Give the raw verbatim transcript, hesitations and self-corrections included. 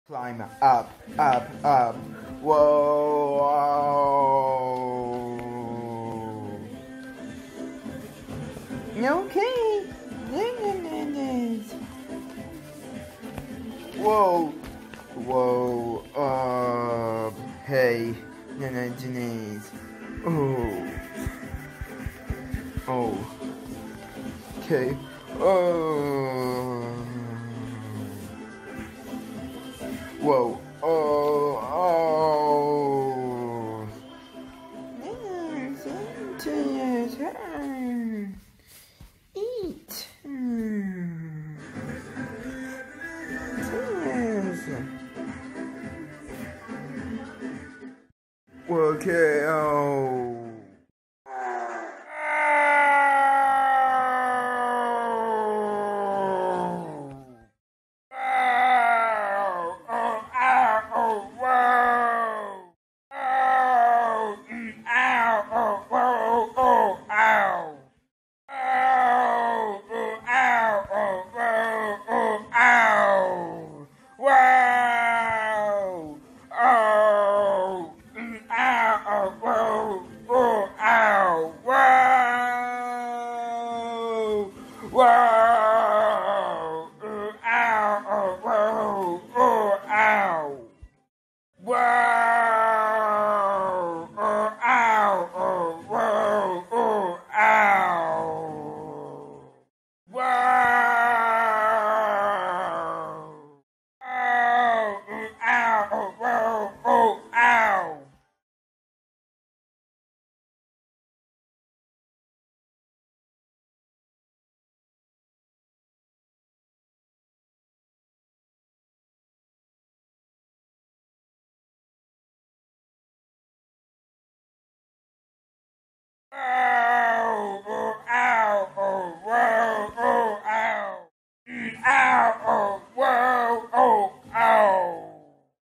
Climb up, up, up. Whoa, whoa. Okay. Whoa, whoa, up. Hey, Nana Denise. Oh, oh. Okay. Oh. Whoa. Oh. Oh. Eat. Okay. Oh.